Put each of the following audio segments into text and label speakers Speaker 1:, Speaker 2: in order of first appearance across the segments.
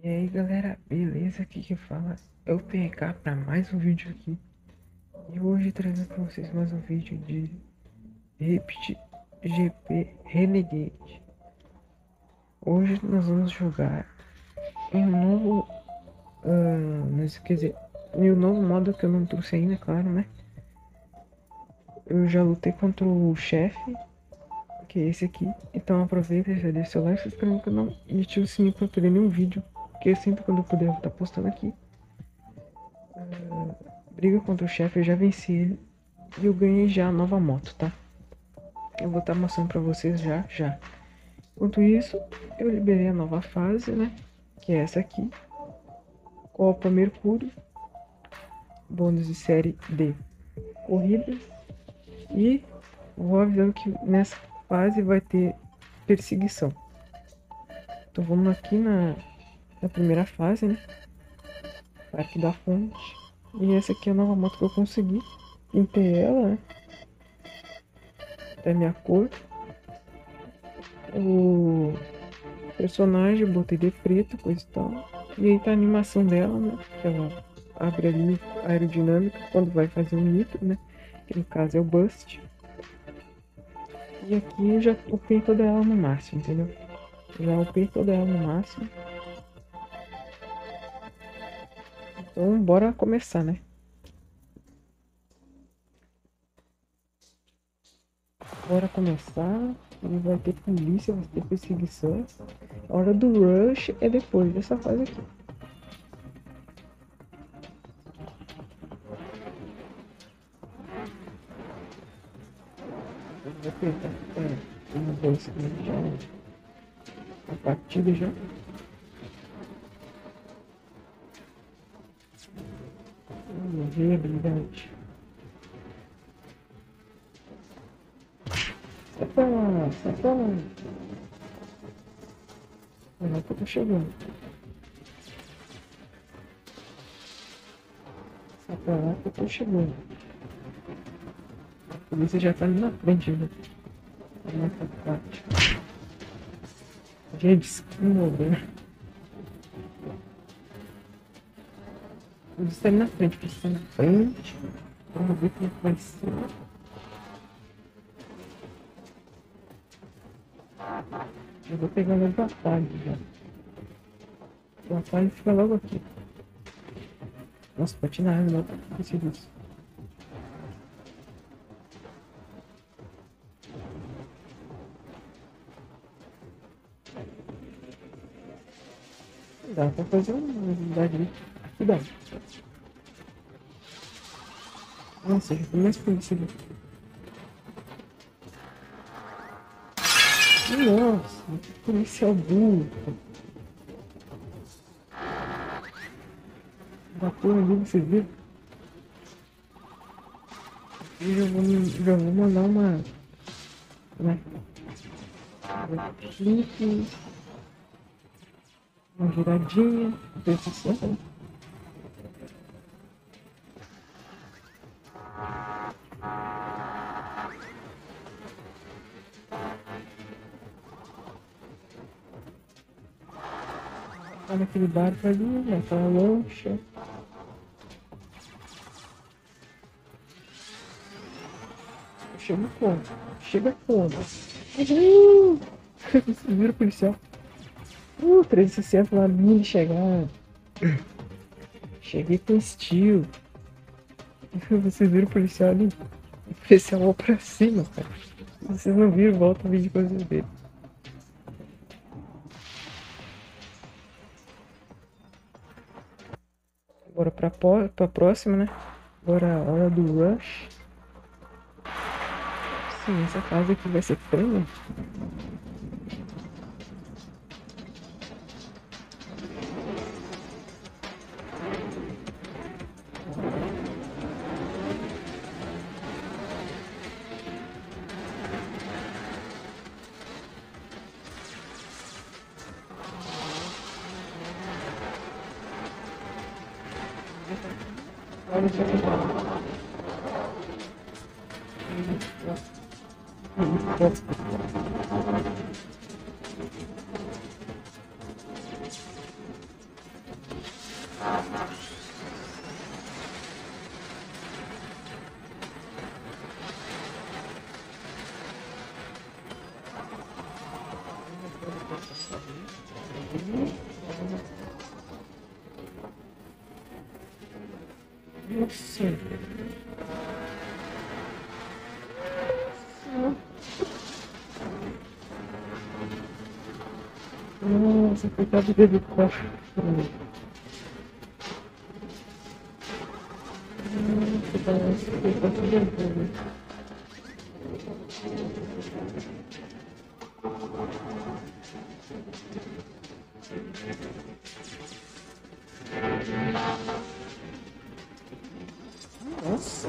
Speaker 1: E aí galera, beleza? Aqui que fala é o PK para mais um vídeo aqui. E hoje trazendo para vocês mais um vídeo de Repeat GP Renegade. Hoje nós vamos jogar em um novo, quer dizer, em um novo modo que eu não trouxe ainda, claro, né? Eu já lutei contra o chefe, que é esse aqui. Então aproveita e já deixa seu like, se inscreve no canal e ativa o sininho para perder nenhum vídeo. Porque sempre quando eu puder eu vou estar postando aqui. Briga contra o chefe, eu já venci ele. E eu ganhei já a nova moto, tá? Eu vou estar mostrando pra vocês já. Enquanto isso, eu liberei a nova fase, né? Que é essa aqui. Copa Mercúrio. Bônus de série D. Corridas. E vou avisando que nessa fase vai ter perseguição. Então vamos aqui na primeira fase, né? Parque da Fonte. E essa aqui é a nova moto que eu consegui. Pintei ela, né? Da minha cor. O personagem, botei de preto, coisa e tal. E aí tá a animação dela, né? Que ela abre ali a aerodinâmica quando vai fazer um nitro, né? Que no caso é o Bust. E aqui eu já upei toda ela no máximo, entendeu? Já upei toda ela no máximo. Então bora começar, né? Bora começar. E vai ter polícia, vai ter perseguição. A hora do rush é depois dessa fase aqui. Vou apertar uma vez já a partida já. Viabilidade. Sai pra lá, sai pra lá. Olha que eu tô chegando. Sai pra lá que eu tô chegando. A polícia já tá ali na frente, né? Nossa parte. Gente, esquina, né? A polícia tá ali na frente, a polícia tá na frente. Vamos ver como é que vai ser. Eu vou pegar logo o atalho já. O atalho fica logo aqui. Nossa, bati na água, não tá acontecendo isso. Dá pra fazer uma habilidade ali. Aqui dá. Nossa, já tem mais polícia ali. Nossa, que policial burro. Da porra ali, você viu? Eu já vou mandar uma. Né? Clique. Uma giradinha. Ver se certo. Tá naquele barco ali, naquela lancha. Chega como? Chega como? Vocês viram o policial? 360 lá, mini chegada. Cheguei com estilo. Vocês viram o policial ali? O policial voou pra cima, cara. Vocês não viram, volta o vídeo com vocês verem. Bora pra próxima, né? Agora a hora do rush. Sim, essa fase aqui vai ser prêmio. Olha só que Nossa. Nossa, coitado dele, poxa. Nossa, parece que ele tá se levando. Nossa.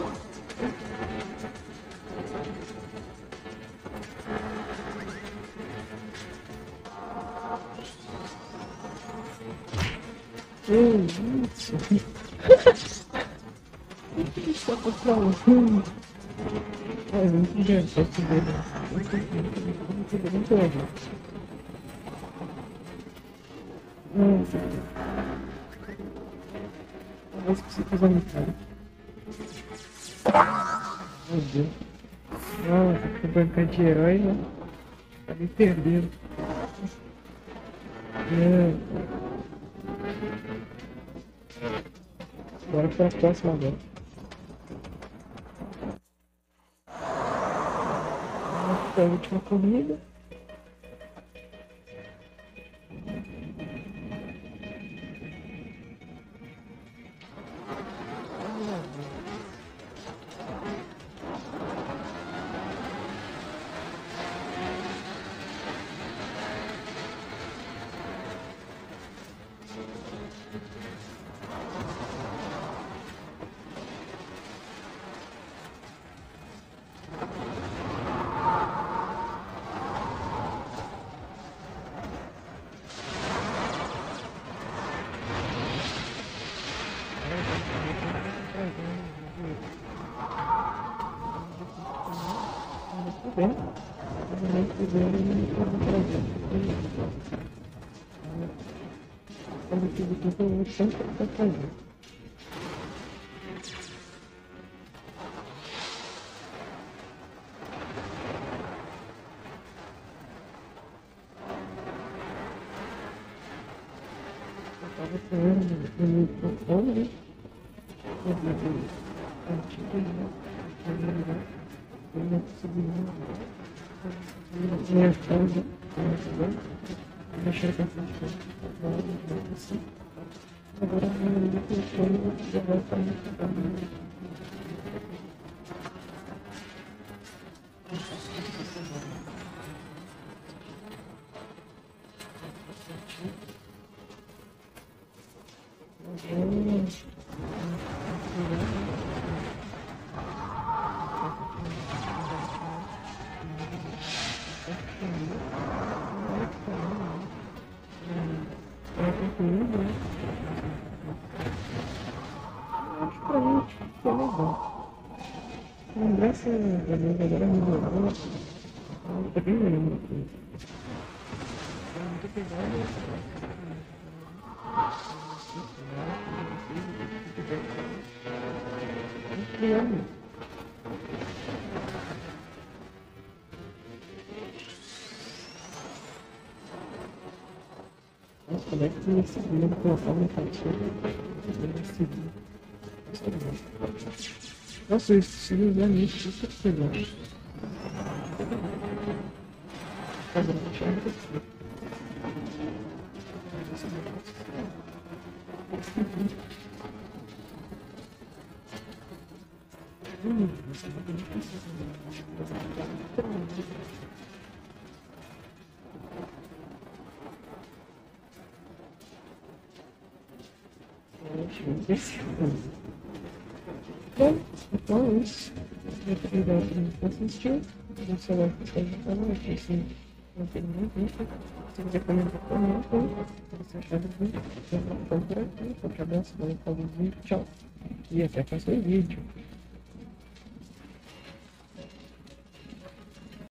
Speaker 1: Que isso? O que está falando? É muito engraçado esse dedo. Muito legal. Nossa. Parece que você fez a metade. Meu Deus. Nossa, que banca de herói, né? Tá me perdendo. Bora pra próxima agora. Vamos pra última corrida. Bem, quando tive tempo, eu sempre vou fazer. Eu tava falando no microfone, né? Antigo, né? Eu não consegui minha casa, mexer com essa coisa, assim. Agora eu microfone já vai estar muito bom. Graças a Deus, agora melhorou. Tá bem melhor. Muito pesado. Nossa, como é que tu conseguiu colocar uma fatia? Nossa, esse filho é muito super legal. Agora, deixa eu ver. Bom, então é isso. Obrigado por assistir. Não sei lá o que você vai falar, aqui assim, não tem nem vídeo. Se quiser comentar, comenta. Se você achar do vídeo, eu vou por aqui. Forte abraço, valeu pelo vídeo, tchau. E até o próximo vídeo.